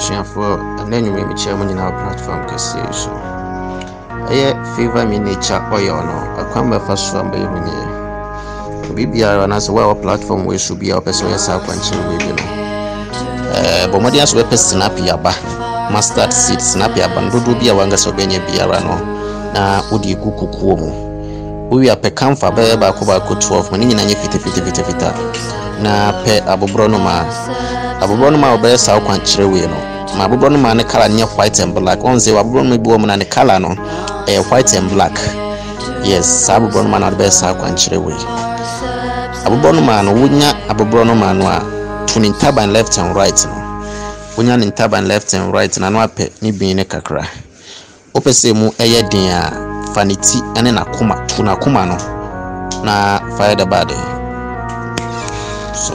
for and then you may be chairman in our platform so Favour miniature oil no a come first from baby BBR and as well platform we should be up as well as our country we but what else we Sinapi Aba mustard seed Sinapi Aba do be a wanga so benye biara no na udi kuku mu we are pe Camphor ba ba 12 mani nyina nye fita na pe abobro no ma obere sa kwankyere we no ma abobro no ma ne color nye white and black on say abobro no bi wo mu na ne color no white and black yes abobro no ma na obere sa kwankyere we abobro no ma no wonya abobro no ma no a tuning turban left and right no wonya ni turban left and right na no ape ni bin ne kakra opese mu eye din a fanity ene na kuma tuna kuma no na fire the body so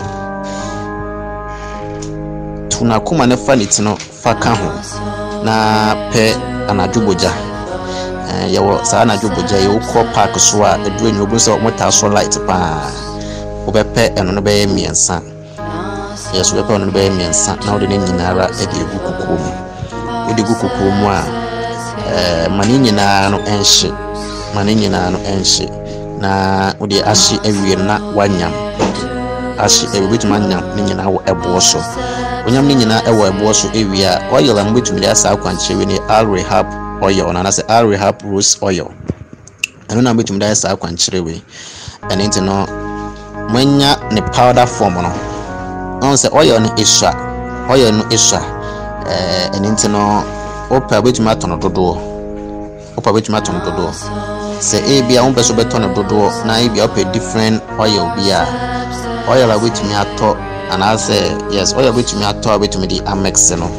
tuna kuma ne fanity no faka ho na pe Anadwo bogya yawo sa Anadwo bogya ye ukọ park so a edu enyo bu so mota so light pa obepe eno no be miensa yes obepe eno no be miensa na ode ne nyinara e de gukuku mu ode gukuku mu a mani nyina no enhye na ode ahye awie na wanyam ahye ewetuma nyam ne nyina wo ebo so onyam ne nyina ewo ebo so ewie a oil am betumi da sa kwankyerwe ne rehab oil na say rehab rose oil eno na betumi da sa kwankyerwe ene nti no manya ne powder form no on say oil no isha ene nti no opa betumi atono dodo say e bia on beso betono dodo na e bia opa different oil bia oil betumi ato and I say yes oil betumi ato betumi di amex no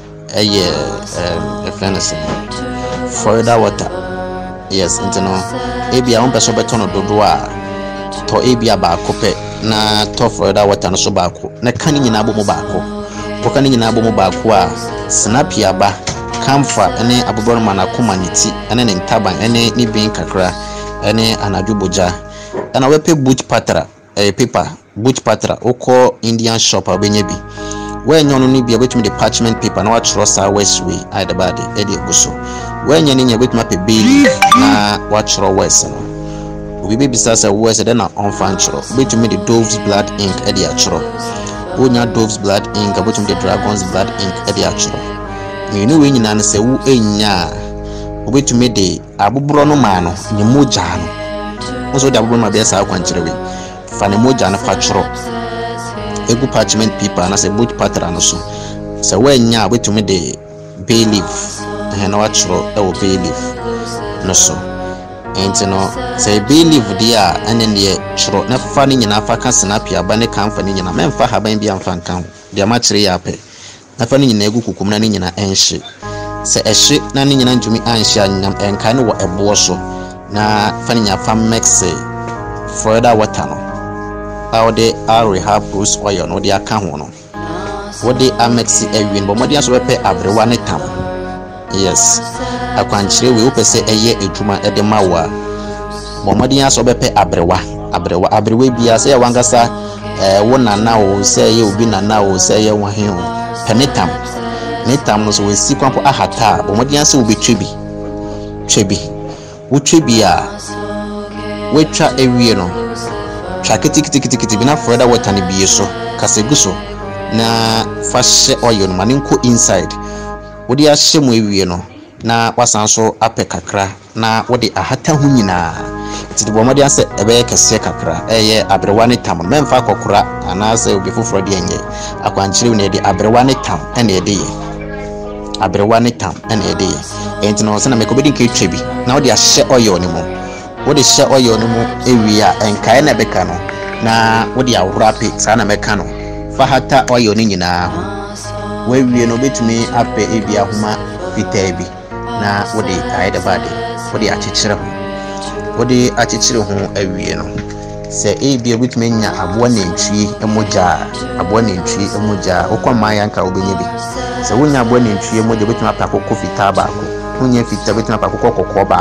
efenese Florida water yes nti no e bia on beso betono dodo a to e bia ba kope na to Florida water no so ba ko na kan nyina abomo ba ko woka nyina abomo ba ko a Sinapi Aba Camphor ene abobro mana kuma niti ene ne ntaban ene ni bin kakra ene Anadwo bogya ana wepe bhojpatra paper bhojpatra oko Indian shop abenye bi we nyono ni bia betumi de parchment paper na wa chro sa west way the body e de guso we nyane nya betumi pe beli na wa chro west no obi be bisasa west de na on fan chro betumi de dove's blood ink e de chro onya dove's blood ink betumi de dragon's blood ink e de chro menu we nyina ne se wu enya obetumi de abobro no ma no ni moja no so de abobro ma be sa kwankyere we fa ne moja na fa choro egu parchment paper na se bhojpatra no so se we enya obetumi de bay leaf na wa choro e wo bay leaf no so enti no se bay leaf dia ene ne choro na fa ne nyina fa ka Sinapi Aba ne Camphor ne nyina memfa haban bia mfa nkan de ma kyere ya pe na fa ne nyina egu kukum na ne nyina enhye se ehye na ne nyina ntumi anhye anyam enka ne wo ebo so na fa ne nya fa mix Florida water no how de rehab rose oil no de aka ho no wo de amex awin bo modi aso bepe abrewa ne tam yes akwankyere we wo pese eye edwuma e de mawa bo modi aso bepe abrewa bia se ya wangasa wo nana wo se ye obi nana wo se ye wo he ho penetam netam no so we si kwampo ahata bo modi aso wo betwebi wo twebi a we twa ewie no twa kitikiti bina Florida water ni biye so kaseguso na fashe oil no mane nko inside wodi ahye mu ewie no na wasan so ape kakra na wodi ahata hu nyina tidi bo modi ase ebe kese kakra eye abrewa ne tam memfa kokora anase obi foforo de enye akwankyere ne de abrewa ne tam ene ede ye enti no se na mekobedi nke twebi na wodi ahye oil ni mo wodi hye oil no mu ewie a enkae na beka no na wodi awrape sa na meka no fa hata oil ni nyina ho wewie no betumi ape ebi ahoma fitaa bi na wodi the body wodi achichire ho awie no se ebi betumi nya aboa nantwie emoja okoma yanka obenye bi se wonya aboa nantwie emoja betumi apa akoko fitaa baako wonya fitaa betumi apa akoko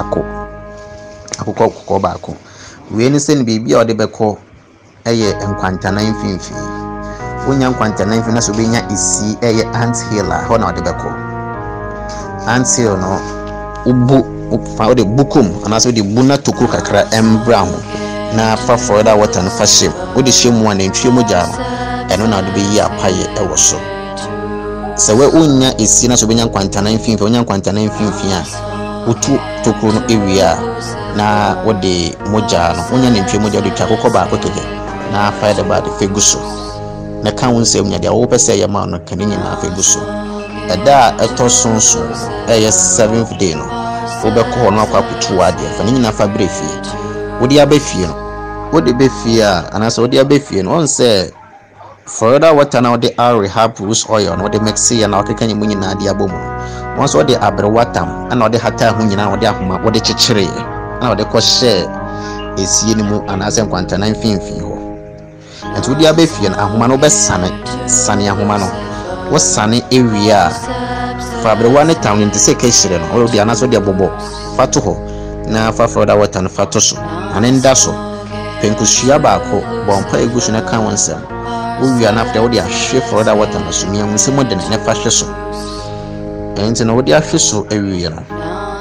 kokko baako we ni se ni bibia ode beko eye enkwantana mfimfi unya kwanta na mfi na so benya isi eye ant hill ho na ode beko ant hill no ubu fa ode bukum ana so de buna toku kakra embra ho na fa Florida water no fa shem ode shemu ana ntwe mogya no eno na ode be yi apaye ewo so se we unya isi na so benya kwanta na mfi unya kwanta na mfi a utu toku no ewia na ode mogya no unya ne ntwe mogya ode twa kokko ba akokeke na fa de ba de feguso na kan wonsem nya dia wo pese ye ma no kan nyina feguso eda etosonso eye 7th day no wo be ko no akwa kutu ade fa nyina fa brefi wodi abefie no wodi befie a anase wodi abefie no on say Florida water na wodi rehab rose oil no wodi mixi ya na okekanye mu nyina ade abomu won so wodi abrewatam ana wodi hata hu nyina wodi ahoma wodi kyekere ana wodi ko share esie ni mu anase nkwanta na mfimfi ho enti wodi abefie no ahoma no be sane ahoma no wo sane ewia fa abrewa ne town nti se kehire no wodi anase wodi abobo fato ho na fa Florida water no fato so anenda so penkushia baako bompa egusu na kan wonsem uwia na after wodi ahwe Florida water no so mia wonsem de ne fa hwe so enti no wodi ahwe so ewia no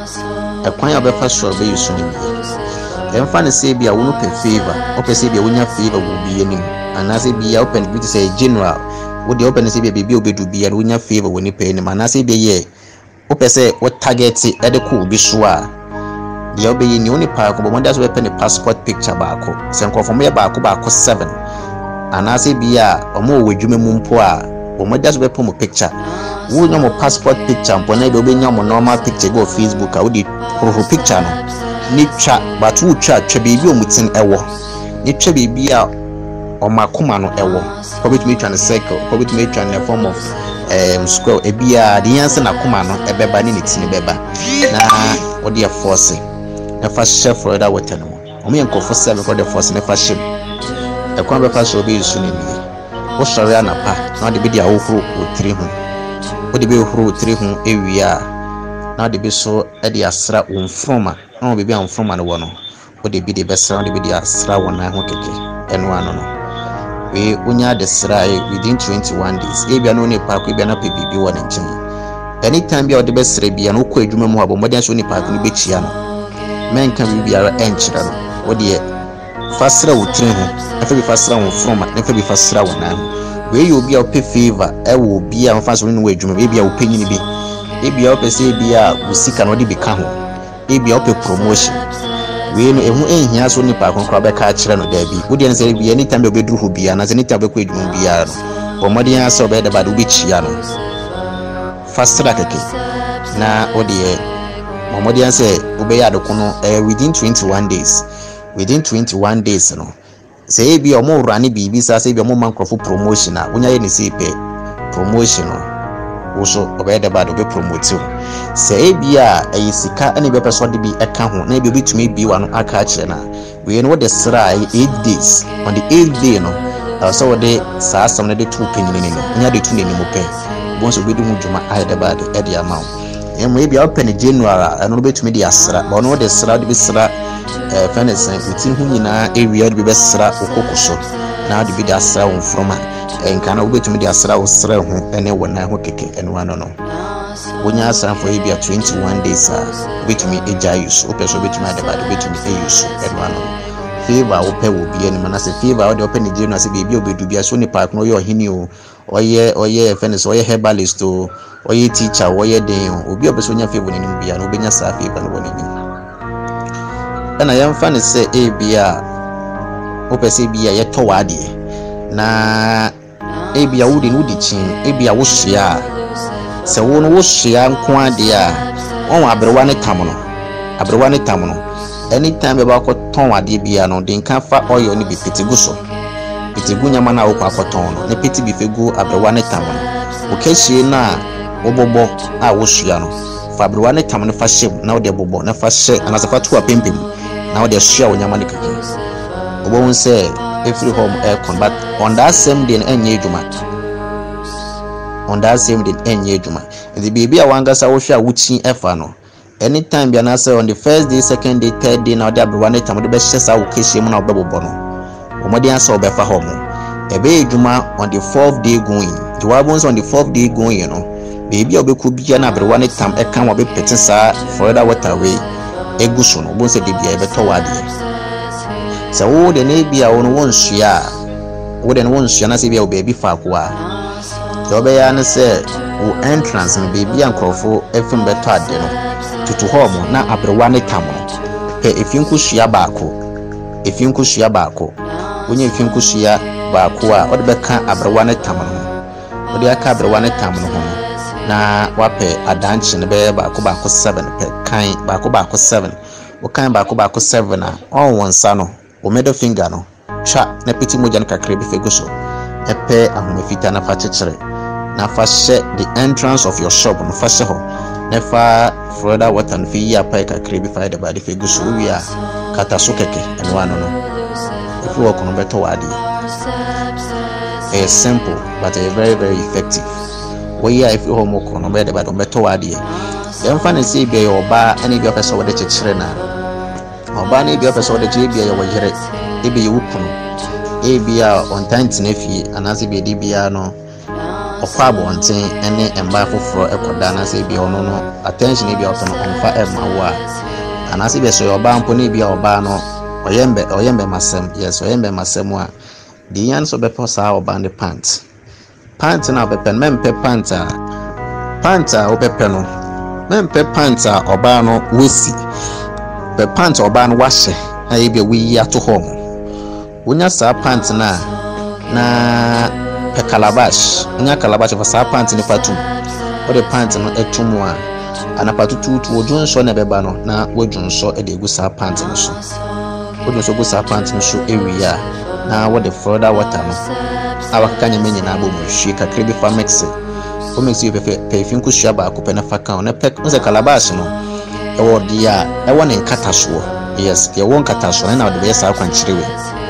ekwan ya be fa so be yusu ni bi emfa ne se bia wonu pe favor ope se bia wonya favor wo bi anim anase bia open bi say general wodi open se bia bi obedu bia wonya favor woni pe anim anase bia ye ope se wo target e de ko bi so a dia obeyi ni oni pa ko bo so be pe ne passport picture baako senko fo me baako 7 anase bia omo wedwuma mu mpo a omo so be pe mo picture wo nya mo passport picture mpo na be obenya mo normal picture go Facebook a wodi pro picture no ni twa batu twa bebi omutin ewo ni twa bebi a omakoma no ewo probably twa ne circle probably twa ne form of square ebia de yanse na koma no ebeba ni tin beba na odi e force na fa chef Florida water no omo yankofo 7 for the force na fa shim e kwa be fa so be yusu ni wo sori anapa na de be dia ohuru otiri hu wo de be ohuru otiri hu ewia na de be so e de asra wonfroma na bebi amfroma no wo no wo de bi de besra de be de asra wona ho keke eno ano no we unya de sra within 21 days ebia no ne pa ko ebia na pe bibi wo ne nchen anytime bia wo de besra bia no ko adwuma mu abo modern so ne pa ko ne be chia no men kan bi biara enchira no wo de fasra wotire ho afa bi fasra wonfroma na fa bi fasra wona ho we you bia pe favor e wo bia wo fasra no adwuma ebia wo panyini bi ebia wo pese bia wo sika no de bi ka ho ebia ope promotion we no ehu ehia so nipa konkra be ka kire no da bi wodi nse bia anytime be beduru ho bia na se anytime be ko edwum bia no bomodi ya so be da ba do bi chia no fastra keke na odi e bomodi ya se obe ya do kono within 21 days no se e bia omo rani bibi sa se bia omo mankrofo promotion a wonya ye ne se pe promotion no so obeda bad obe promote say bia ayisika ene be person de bi eka ho na bi obetumi bi wa no aka kire na we no the sra 8 days on the 8th day no so de sa asam na de tu penyini no nya de tu ne mu pe bon so bedu mu djuma ayeda bad e de amount emo bia open January eno obetumi de asra but no de sra de bi sra finance utin hu nyina area de bi sra okokoso na de bi de asra won from enkana obetumi de asra wo sra ho ene wona ho keke eno ano no wonya asra for ebia 21 days obetumi eja use opeso obetumi adebade obetumi use eno ano favor wo pe wo bia ni manase favor wo de open Nigeria na se bia obedu bia so ni park no ye ohini o oye finance oye herbalist o oye teacher oye den obi obeso nya favor ni bia no obenya sa favor no woni ena yamfa ne se ebia opese bia ye to wade na ebia wudi no dichin ebia wo hia se wo no wo hia nko ade a won abrewa ne tam no anytime be ko ton ade bia no de nka fa oil ni bi petigu so petigu nyama na wo akoton no ne peti bi fegu abrewa ne tam no wo kehie na wo bobo a wo hia no fa abrewa ne tam no fa hye na wo de bobo na fa hye anasafa tu apempem na wo de hye wo nyama ne keke wo bo say every home aircon but on that same day enye ejuma the baby awangasa wo hwe a wuchi efa no anytime bia na say on the first day second day third day na ode abrewa ne tam de be hye sa wo kehie mu na wo bebobo no omodi ansa wo befa home ebe edwuma on the 4th day going. The wabons on the 4th day going, you know. Baby obeku bia na abrewa ne tam eka wo be pete saa Florida water way eguso no bon se de bia ebeto wade. Se wo de na bia wo no wonsua wo de no wonsua na se bia wo baby fa ko a. De obeya ne se wo entrance no baby ankrofo efim beto ade no. Tutu home na abrewa ne tam no. Pe efinkusua baako. Efinkusua baako. Wonye efinkusua baako a ode beka abrewa ne tam no. Ode aka abrewa ne tam no ho. Na wape adanchi ne be baako 7 pe kan baako 7 o kan baako 7 na on wonsa no o middle finger no twa na peti moja no kakra bi fegu so epe ahomefita na fa chekere na fa hye the entrance of your shop no fa hye ho na fa Florida water no fi ya pa kakra bi fa de ba de fegu so wi a kata so keke eno ano no if work no beto wade. It's simple but very very effective. We are if you home work no better but beto wade. Dem fa ne say be your ba ani bi opese wo de chekere na oba na bi opese wo de je bi ya wo yire e be yewukunu e bi a on tant na fie anase bi de bia no okwa abonten ene emba foforo ekoda na say bi ono no attention bi otono onfa emma wo a anase bi so your ba mpo na bi a oba no oyembe masem. Yes, oyembe masem a the yan so be posa oba ne pants na obepen mempe panta obepen no mempe panta oba no wesi pe panta oba no wahye aye bia wi ato hom wonya sa pant na pe calabash nya calabash fa sa pant ni patu o de pant no etumu a anapatu tutu odunso na beba no na wodunso e de gu sa pant no so wodunso gu sa pant no so ewia na wo de Florida water no awakanya menyi na abo muhwe kakra bi fa mix o mix you pe finku hwa ba ko pe na fa kan na pe nze calabash no e wo dia e wo ne nkataso. Yes, ye won nkataso na de be sa kwanchirewe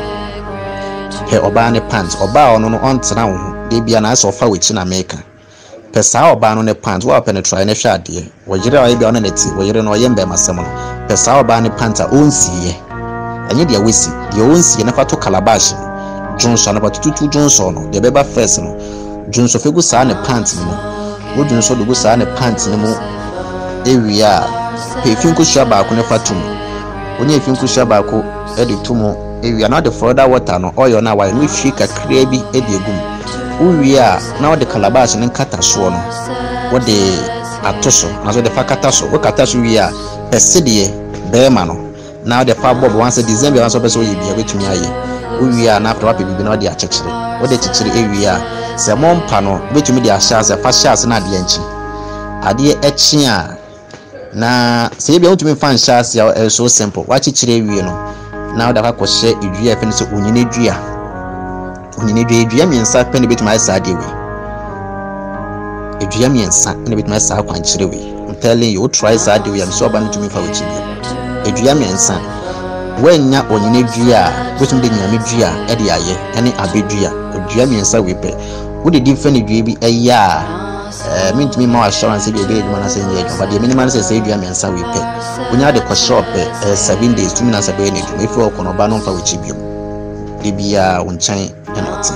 pe oba ne pants oba ono no ontena wo de bia na so fa wechi na America pe sa oba no ne pants wo penetrate na hwa ade wo yire wa bia ono neti wo yire no yembe masem no pe sa oba ne pants onsiye enye dia wesi dia onsiye na fa to calabash Johnson na batutu Johnson no de beba first no Johnson fegu sa ne pants no wo Johnson do sa ne pants no mu ewia pe finku hwa ba ko ne fatum onye finku hwa ba ko e de tumu ewia na de Florida water no oyo na wa no hwi kakra bi e de egum uwia na de calabash ne nkata so no wo de atoso na so de fakata so wo kata so wia pesede be ma no na de fa bob once December once person we bia betumi aye uwia na after wa bibi na de achekere wo de chekere ewia se mompa no betumi de ahya se fa hya se na de enchi ade echi a na se bia utumi fa nhya se so simple wa chekere ewie no na da ka kohye edua fe no se onyine edua miensa pe ne betumi aye sa de we edua miensa ne betumi aye sa kwankyere we. I'm telling you, try sa de we am so ba no tumi fa we chibia edua miensa wanya onyine edua betumi de nyame edua e de aye ene abedua edua miensa we pe wo de different edua bi aye a mintumi ma assurance bi ebe eduma na se nye eduma de minimum se edua miensa we pe wonya de ko shop 7 days tumi na se be ne eduma ife okono ba no fa we chibia de bia wonchan enote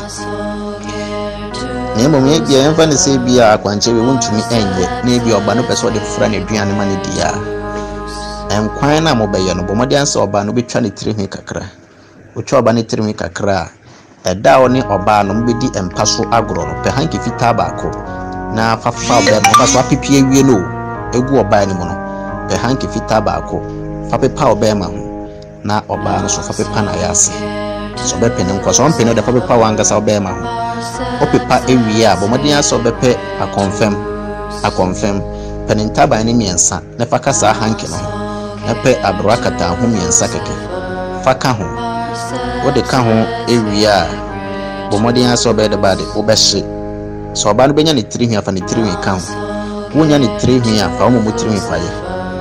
ne mo bia emfa ne se bia akwanche we wontumi enye na bia oba no pese o de fura na aduane ma ne dia enkwan na mo beye no bomode anse oba no betwa ne tirihwi kakra otwa oba ne tirihwi kakra eda oni oba no mbedi empaso agro no pe hanki fita baako na fafa oba no ba so apipie wie no egu oba ni mo no pe hanki fita baako fa pepa oba ma ho na oba no so fa pepa na yase so be pene nko so mpene de fa pepa wanga sa oba ma ho o pepa ewie a bomode anse obepe a confirm pene ntaba ni miensa na fa kasa hanki no na pe abrakata ho miensa keke fa ka ho wo de ka ho ewie a bomode anse obede bade wo be hye so oba no benya ne tirihwi afa ne tirihwi ka ho wonya ne tirihwi afa wo mo tirihwi fa ye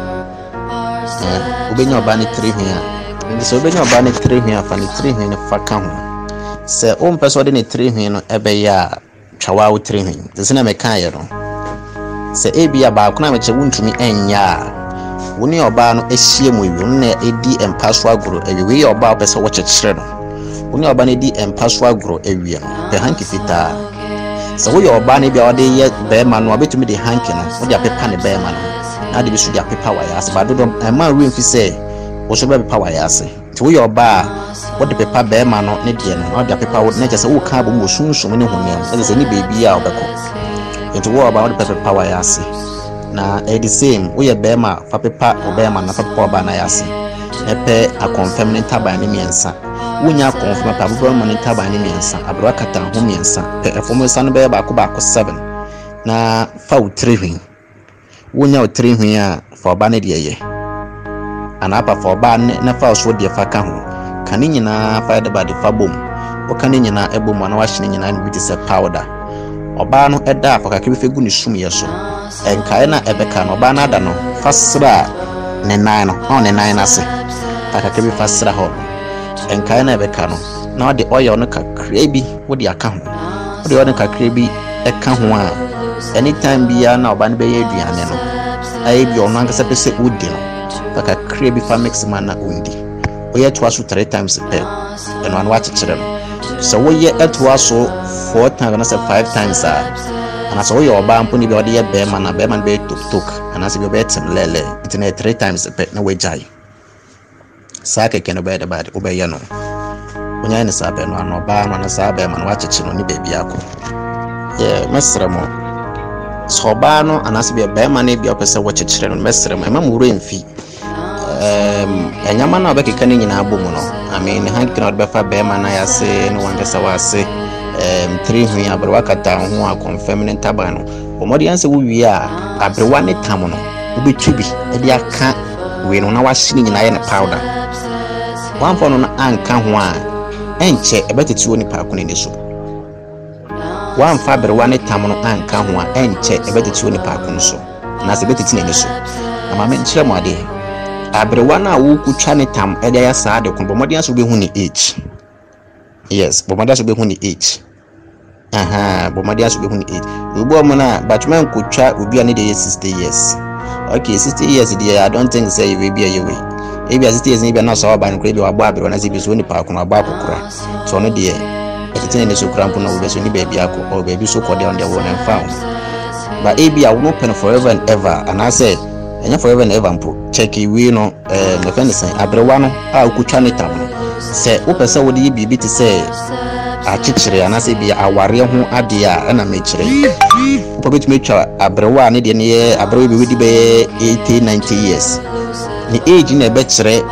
obenya oba ne tirihwi a so obenya oba ne tirihwi afa ne tirihwi ne fa ka ho se o mpeso de ne tirihwi no ebe ya twawa wo tirihwi desina me kan ye no se ebia ba kuna meche wuntumi enya woni oba no ehie mu ewi na edi empaso agoro ewi oba pese wo chekere no Oni oba ne di empaso agro ewie no pe hanki fita so wo ye oba ne bia ode ye be ma no obetumi de hanki no wo de apepa ne be ma no na de bi so de apepa wa ya ase ba dodo ma remfi se wo so be pepa wa ya ase ti wo ye oba wo de pepa be ma no ne de no wo de apepa wo ne je se wo ka bo mo sunsun ne honem e se ni bebi a obeko enti wo oba wo de pepa wa ya ase na the same wo ye be ma fa pepa wo be ma na fa pepa oba na ya ase epe a confirm ne taban ne miensa wonya confirm pa bro mo ne taban ne miensa abro kata ho miensa pe efomo no be ba ko 7 na fa wo 3 hwin wonya wo 3 hwin a fa oba ne de ye anapa fa oba ne na fa so de fa ka ho kane nyina fa de ba de fa bom wo kane nyina ebom na wa hye nyina bi te se powder oba no eda fa kakebe fe gu ne sum ye so enkae na ebeka no oba na ada no fa sra ne nan no on ne nan na se akakebe fa sra ho enkae na ebeka no na ode oil no kakra bi wo de aka ho ode oil no kakra bi eka ho a anytime bia na oba ne be ye aduane no ai bi ono anka se pese udi no kakra bi fa mix man na undi oye to aso 3 times per eno an watch kire no so wo ye to aso 4 times na se 5 times ana so yo oba ampo ni be ode ye be man na be man be tok ana se be betem lele itine 3 times per na we jai sake keno be de bad obeye no onya ne sabe no ano ba no na sabe man wa cheche no ni bebi akọ ye mesre mo so ba no ana se be man e bi opese wo chechire no mesre mo ema muro emfi enyama na obekeka ni nyina abom no I mean hand cannot be fa be man ya se no wanga sa wa se 3 hwi abrewa kata ho a confirm ne taba no omodi anse wo wi a abrewa ne tam no obetwi e dia aka we no na wa hye nyina ye ne powder one for no anka ho a enche ebeteti woni pa akone ne so one fabre one tam no anka ho a enche ebeteti woni pa akone so na se beteti ne so ama me nkyere mo ade abrewa na wo kutwa ne tam e dia ya saa de kun bomodi aso be hu ni age yes bomodi aso be hu ni age bomodi aso be hu ni age obo mo na batman kutwa obi ane de 60 years okay 60 years there I don't think say you will be away ebi as it is ni be na so ba nkure bi wabo abere na zibi so ni pa ko na ba kokura so no de etete ne so kura mpo na wo be so ni baby akọ o baby so ko de on the one and found but ebi a wo pen forever and ever and I said enya forever and ever mpo check we no me fen say abrewa no a okutwa ne tam no se wo pese wo de bibi ti say a chichire ana se bi aware ho ade a na me chire wo be tumi twa abrewa ne de ne ye abrewa bi wedi be 80 90 years ni age na be chire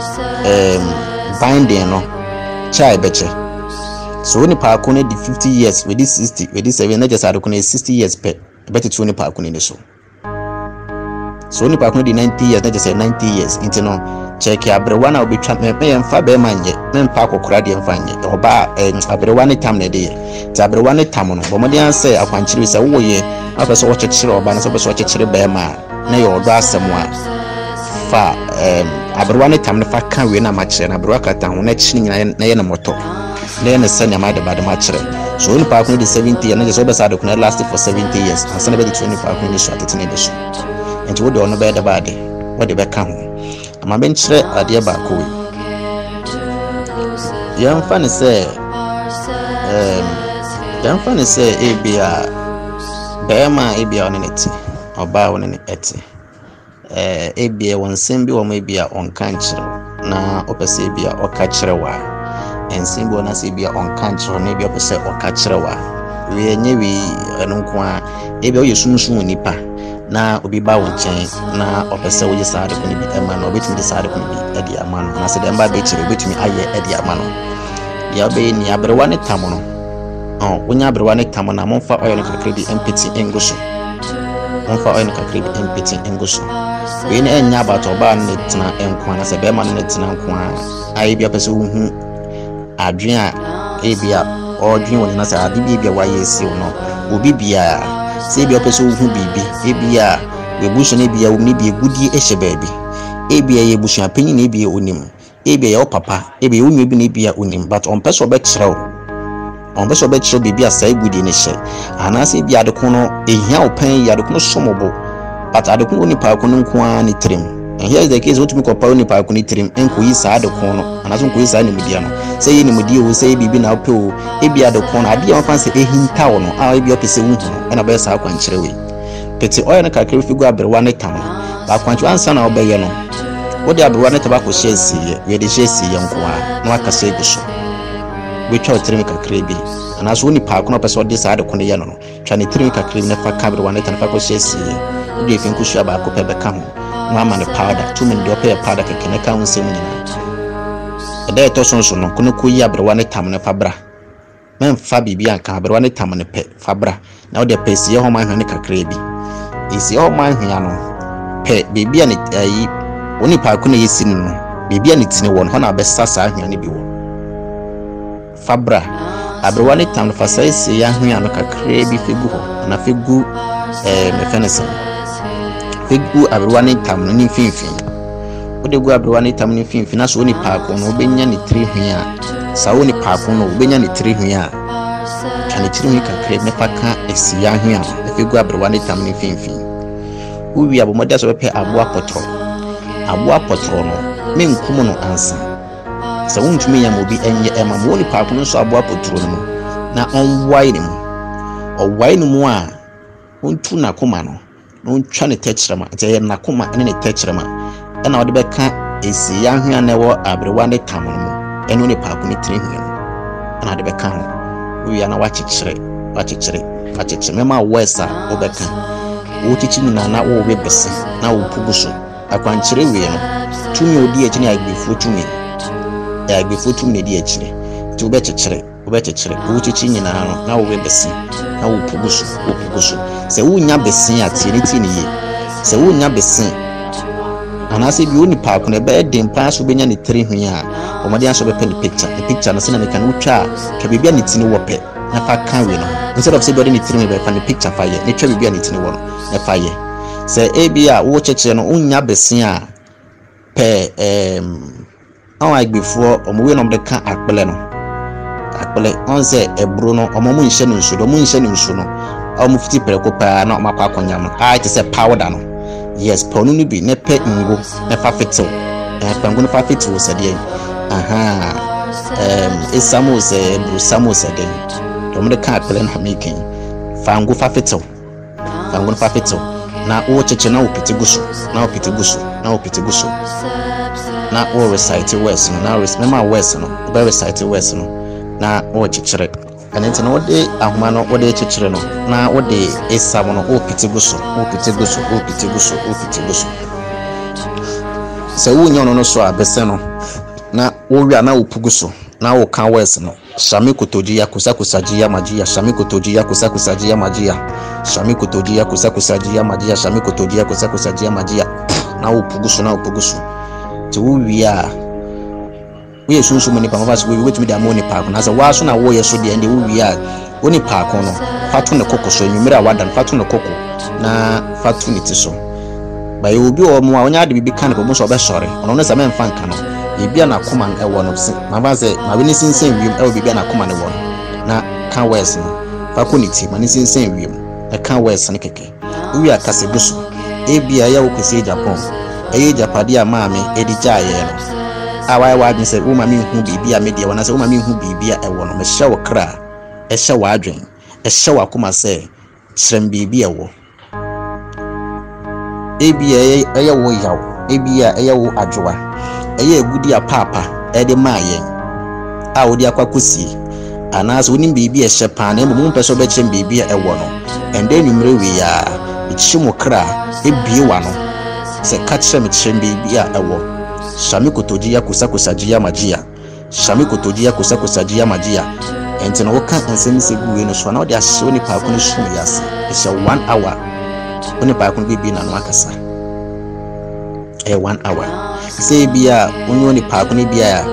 binding no chai be che so ni pa ko ne di 50 years with this 60 with this 7 na just ado ko ne 60 years pe better to ni pa ko ne so ni pa ko di 90 years na just 90 years into no check abrewa na obi twa me mfa be manye me mpa kokora de mfa nye oba abrewa ne tam ne de ti abrewa ne tam no bo mo de anse akwanchiri se wo ye apeso wo chechire oba na so be so chechire be ma na ye odo asemu a fa abrewa ne tam ne fa kan we na ma kire na abrewa kata ho na chini nyina na ye na moto na ye na sanya ma de ba de ma kire so ni pa ko di 70 years na je so be sa de ko na last for 70 years ansa na be di 20 pa ko ni so atete be so enti wo de ono be de ba de wo de be ka ho ama ben kire ade ba ko we yamfa ne se ebia bema ebia ono neti oba ono ne eti ebia wonsem bi wo ma ebia onka nkire na opese ebia oka kire wa ensim bi ona se ebia onka nkire na ebia opese oka kire wa we enye we eno nko a ebia o yesunsun nipa na obi ba wo nchen na opese wo yesa de ko ni bi ema na obetumi de sa de ko ni bi edi ama no na se de mba be kire obetumi aye edi ama no ya be ni abrewa ne tam no wonya abrewa ne tam na monfa oil kakra bi empty enguso monfa oil kakra bi empty enguso we ne enya abato ba ne tena enkwa na se be ma ne tena nkwa ai bia pese wo hu adwen a ebia odwen wo na se ade bia wa yesi no obi bia se bia pese wo hu bibi ebia we buso ne bia wo ne bia gudi ehye baabi ebia ye buso apanyi ne bia onim ebia ye papa ebia wo nwe bi ne bia onim but on pese obe kire on be so be kire bibi asai gudi ne hye anase bia de ko no ehia opan ya de ko no somobo but ade ko ni pa ko no nko a ni trem And here's the case, what me call Pauni Parkunitrim, and Kuisa the corner, and as one Kuisa in Mediano. Say in Medio, say Bibi now pill, Ebia the corner, I didn't fancy a hint town, I'll be up a seven, and a best how can cherry. Petty oil and a calculator figure up the one town. But when you answer now, Bayano, what they have one tobacco shares here, we had the shares young Kwa, no I can say so. We try to make a crabby, and as only park no person decide on the yano, trying to make a cream never cover one and Paco shares here. You think we should have a copper become. One man a powder, 2 men do pay a powder can account seminar. A day to so no kuya one time and a fabra. Men Fabi Bianca, but one time and a pet fabra. Now they pay your home and a crabby. Is your mind hiano? Pet baby and it only parkuna is in baby and it's in one honor best sassa and be Fabra. Abrowane time for say young and a crabby figure and a figure mechanism. Figu abruane tam ni finfin ode gu abruane tam ni finfin na so ni paako no obenya ni 3 hwia sa woni paako no obenya ni 3 hwia tane 3 hwia kakre ne paka esia hwia figu abruane tam ni finfin uwi abomode so bepe aboa potro no me nkum no ansa sa wontumi ya mobi enye ema mo ni paako no so aboa potro no na onwai ni mu owai ni mu a ontu na koma no no twa ne techrema je na koma ene ne techrema ena wode beka esi ya hwia na wo abrewa ne tam no eno ne paako ne 3 hwia ena wode beka ho wi ya na wachichire mema wesa obeka wo chichi nyina na wo we bese na wo puguso akwanchire wi no tumi odi echi ne agbefu tumi ne di echi ti obechichire wo chichi nyina no na wo we bese na wo puguso se wunya besin atieniti ne ye se wunya besin anase bi oni paako ne be dem pa so benya ne 3 hwia omode aso be pe ne picture na se na ne kan utwa ka bibia ne tini wo pe na fa kan we no instead of say body ne 3 me be fa ne picture fa ye ne twa bibia ne tini wo no ne fa ye se ebia wo cheche no unya besin a pe on agbefuo omowe no de kan akpele on se ebro no omomu nhye ne nsu no omufuti preko pa na makwa akonyam a te se powder no yes ponu no bi ne pe ngo ne fa fetel pangu no fa fetel se de esamu se bru samu se de to mo de ka akpele na making fangu fa fetel na o cheche na opiti guso na o recite words no na remember words no be recite words no na o chechire and no de ahoma no wo de chechire no na wo de esam no o piti guso se wo nyo no so abese no na wo wi na opuguso na wo kan words no shami kotoji ya kusakusaji ya majia shami kotoji ya kusakusaji ya majia shami kotoji ya kusakusaji ya majia shami kotoji ya kusakusaji ya majia na opuguso ti wo wi a we sunsu mani pa mabas we wetumi da moni paako na za waso na wo yeso de ende wo wi a oni paako no fatu ne kokoso nwumira wadan fatu ne koko na fatu ne tiso ba ye obi o mo a onya de bibi kan ko mo so be sore ono ne za men fan kan no e bia na koma e wo no se mabase ma we ni sinsen wiem e wo bibia na koma ne wo na kan wes no fa ko ni ti ma ni sinsen wiem e kan wes ne keke wi a kase guso e bia ya wo kwesi Japan e ye Japadi a maame e di jaye no awai wa adwen se wo ma me hu bibia me de wona se wo ma me hu bibia e wo no me hye wo kra e hye wo adwen e hye wo akoma se kyerem bibia wo ebia eye wo yaw ebia eye wo adwoa eye egudi a papa e de maayen a wo de akwakosi anas wonim bibia hye pa na mo mpeso be kyerem bibia e wo no ende nwumre wi ya ikyim kra ebie wa no se ka kyerem kyerem bibia e wo shami kotoji ya kusakusaji ya majia shami kotoji ya kusakusaji ya majia enti na woka ensemi segu we no so na wo de ahye oni paako no sum yase e 1 hour oni paako no bibi na no akasa 1 hour say bia oni paako no bia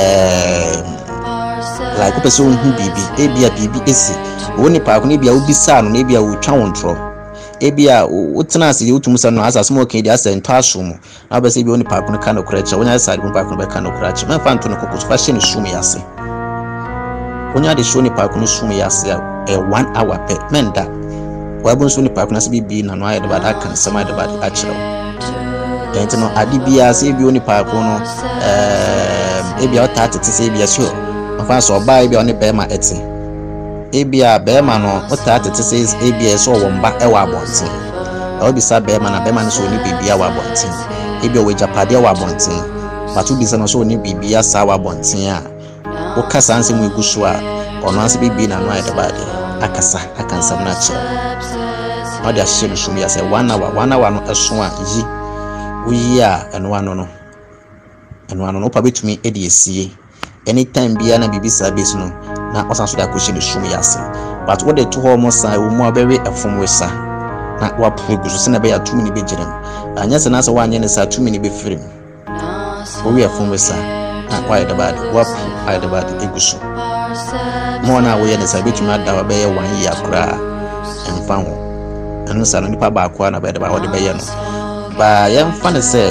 like ko pese hu bibi bibi esi oni paako no bia obisa no na bia wo twa wontro ebia utena ase utumusa no asa smo okay dia ase nto asomo na ba se bi oni paako no kana kuracha onya side mo paako no be kana kuracha me fa nto no kokos fa hye no sum yase onya de shoni paako no sum yase 1 hour pe menda wa bon so ni paako na se bibi na no aye de bada kan sama de bada a kire enti no ade bia se bi oni pa ko no ebia ota tete se ebia so afa so oba ebia oni be ma eti ebia be ma no ota tete se ebia so wo mba e wa abonten obi sa be ma na be ma no so oni bibia wa abonten ebia we japade wa abonten patu bi se no so oni bibia sa wa abonten a wo kasa ansem eguso a ono anse bibi na no ayede bade akasa akansam na che o dia hye so ya se 1 hour no eso a yi uyi a eno ano pa betumi edi esie anytime bia na bibi sa besu no na osanso da ko hye no so ya se but what they to home say wo mu abere efom wesa na wa pugu so na be ya 2 mini be jirem anya se na se wa anya ne sa 2 mini be firim wo wi efom wesa na wa ayede bade wa ayede bade eguso mo na wo ye ne sa betumi ada wa be ye 1 year kura emfa ho anu sa no nipa ba akwa na be de ba wo de be ye no ba yem fa ne se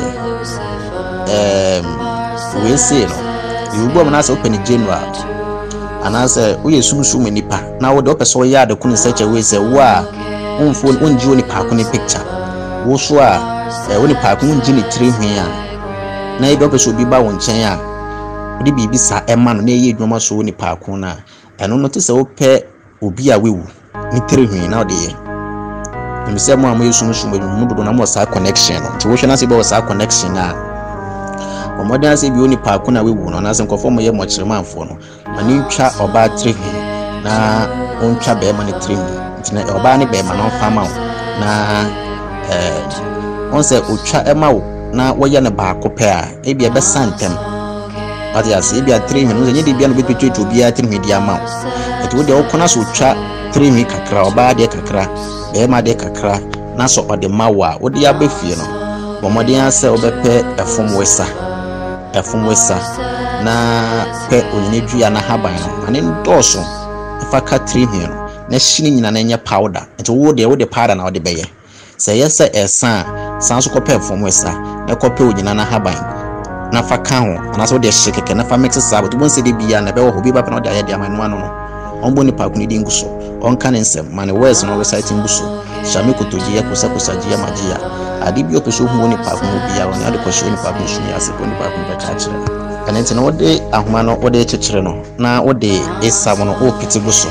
we say no you go na say open general ana say wo ye sumsum nipa na wo de opeso ya de kun search we say wo a unfo unji oni pa kun picture wo so a wo ni pa kun unji ni tiri hwan a na ebe opeso bi ba wo nchen a odi bibi sa ema no na ye dwuma so ni pa kun na eno no te say wo pe obi a wewu ni tiri hwan na ode ye me say mo am sumsum mu do na mo sa connection no to wo hwe na say be wo sa connection na omodan say bi oni pa kun na wewu no na say nkofo mo ye mo chiremanfo no mani twa oba tiri hwan na ontwa be ma ni tiri hwan na oba ni be ma no fama na on say otwa ema wo na wo ye ne ba ko pe a e bia be santem ati ase e bia 3 hwan no nye de bia no betwetu bia 3 hwan di ama eti wo de wo kona so otwa 3 hwan kakra oba de kakra be ma de kakra na so ode mawa wo de ya be fie no bo modern ase wo be pe efom wesa na pe onyine dua na haban no ane ndoso fa ka 3 hwan no na shini nyina na nya powder enti wo de powder na wo de beye se yesa esa san so kope efom wesa na kope onyina na haban na fa ka ho ana so de hye keke na fa mix sa but bon se de bia na be wo hobi ba pe na de ayede amanu ano no onbo ni pa kuni di nguso onka ne nsem mane words no website nguso shami kotoji ya kusakusaji ya majia adibi opeso hu ni pa kuni bia woni ade kwhye ni pa kuni shumi ase ko ni pa kuni be ka kire kana nti no wode ahoma no wode kekere no na wode esa mo no o piti guso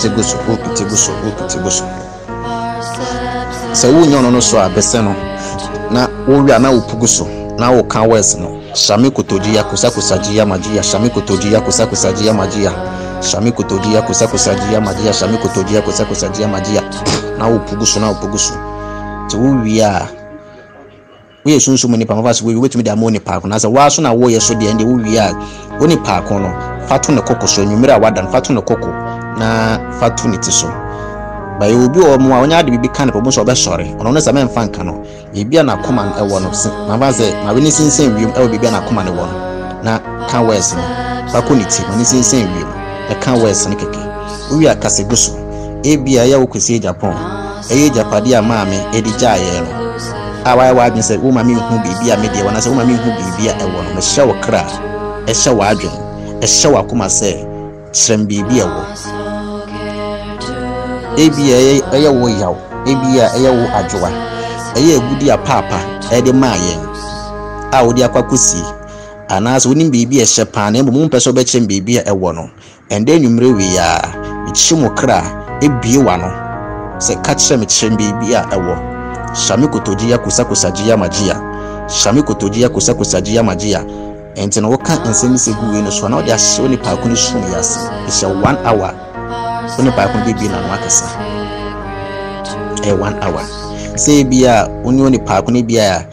se wo nyono no so abese no na wo wi ana opuguso na wo kan words no shami kotoji ya kusakusaji ya majia shami kotoji ya kusakusaji ya majia shami kotoji ya kusakusaji ya majia shami kotoji ya kusakusaji ya majia na upugusu ti wo wi a we sunsun ni pa mafasi we wetumi da mo ni pa ko na se wa so na wo ye so de ndi wo wi a oni pa ko no fatu ne kokoso nwumira wadan fatu ne koko na fatu ne tiso ba ye obi o mo a onya de bibi kan po so be sore ono ne se men fan kan no ye bia na koma e wo no mafasi ma we ni sinsen wi e bibia na koma ne wo no na kan wes no fa ko ni ti ma ni sinsen wi e kan wes ne keke wi akase guso e bia ya wo kwesi Japan e Japade a maame e di jaaye no awai wa adwen se wo ma me hu bibia me de wona se wo ma me hu bibia e wo no me hye wo kra e hye wo adwen e hye wo akoma se kyerem bibia wo e bia e wo yaw e bia e wo adwoa e ye egudi a papa e de maaye a wo di akwakosi anas wonim bibia hye pa na mbom mpeso be kyerem bibia e wo no ende nwumre wi ya ichimo kra e bie wa no se ka kyerem kyerem bibia e wo shami kotoji ya kusakusaji ya majia shami kotoji ya kusakusaji ya majia enti no woka ensemi segu we no so na odi ahye oni pa kunu shum yase ehye 1 hour oni pa kunu bibi na no akasa 1 hour se bia oni pa kunu bia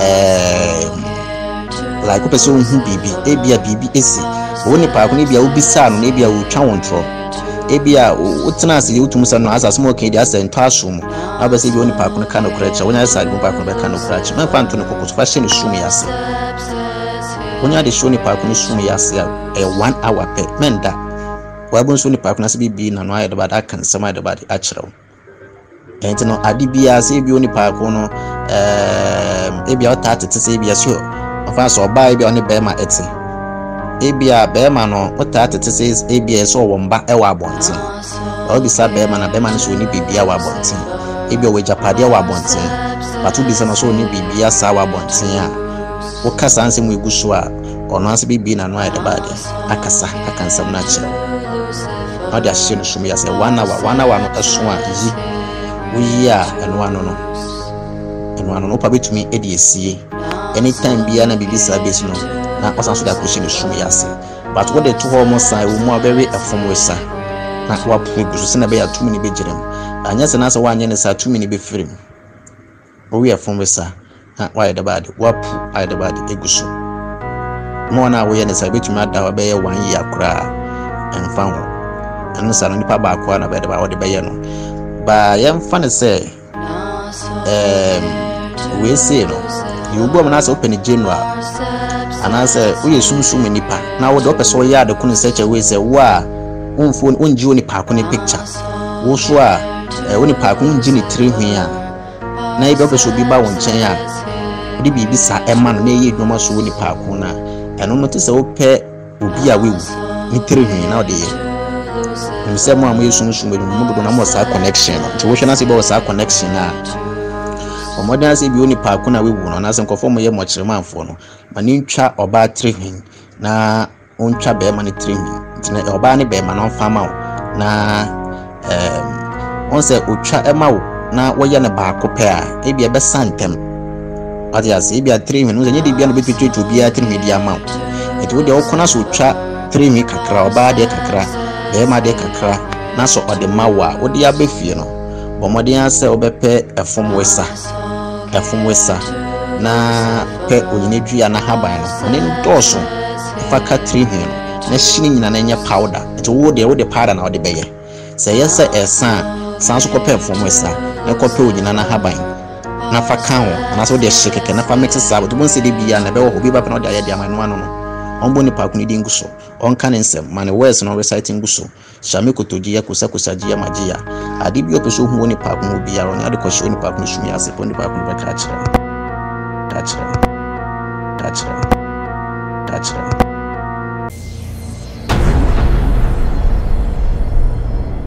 like ko person hu bibi bia bibi esi oni pa kunu bia obisa no na bia otwa wontro ebia utena ase utumusa no asa smo okay dia ase nto asum abase bi oni pa ko ka no kracha wonya asa bi pa ko be ka no kracha me fa nto no kokko fa hye no sum yase wonya de shoni pa ko no sum yase 1 hour pe menda wabun so ni pa ko na se bibi na no ayede bada kan sama ayede bada a kirew enti no ade bia se bi oni pa ko no ebia ota tete se bia so afa so oba ebia oni be ma eti ebia be ma no ota tete se ebia so wo mba e wa abonten obi sa be ma na be ma no so ni bibia wa abonten ebia we Japade wa abonten but be some so ni bibia sawa bonten a wo kasa ansem egu so a ono ase bibi na no ayede baade akasa akansam na kire no dia hye no sum ya se 1 hour no eso a yi wo yi a eno ano no pa betumi edi esie anytime bia na bibi sa base no na osan so da ko hye no sum ya se but what they to almost say wo mo very afom wesa na wa pu so na be ya 2 mini be girem anya se na se wa anya ne sa 2 mini be frem o we afom wesa na wa ayede baade wa pu ayede baade eguso mo na wo ye ne sa betumi ada wa be ye 1 year kura enfa ho anu sa no nipa ba akwa na be de ba wo de be ye no ba ye mfa ne se we say no you go na say open January anase uye sumsum nipa na wo de opeso ya de kunu search we say wa unfo unji oni pa kunu picture wo so a oni pa kunu unji ni tiri hwi a na ibe opeso bi ba won chen a de bibi sa ema no na ye dwoma so oni pa kunu na eno no te se wo pe obi a wewu ni tiri hwi na o de ye nse mo am yesumsum be mu do na mo sa connection no te wo hwe na se be wo sa connection na omodan se bi oni pa ko na wewu no na se nkofo mo ye mo chiremanfo no mani ntwa oba trehwin na ontwa be ma ne trehwin ntina oba ne be ma no fama na on se otwa ema wo na wo ye ne ba ko pe a e bia be santem ade ase e bia trehwin no ze nye de bia no be twetwe bia trehwin dia ma eti wo de wo kona so otwa trehwin kakra oba de kakra be ma de kakra na so ode ma wo a wo de abefie no bomodin ase obepe efom wesa na pe onyinedua na haban no ne ndoso fa ka trehwin na hyini nyina na nya powder eti wo de powder na wo de beye se yesa esa san so kope efom wesa na kope onyina na haban na fa kan ho na so de hye keke na fa mix sabo to bon se de bia na be wo obi ba pe na de ayade ama no ombo ni pa kunu di nguso onka ne nsem mane words no recite nguso shame kotoji ya kusaji ya magia adi bi opeso hu woni pa kunu bia woni ade kwhye woni pa kunu sumi ase poni pa kunu be ka kire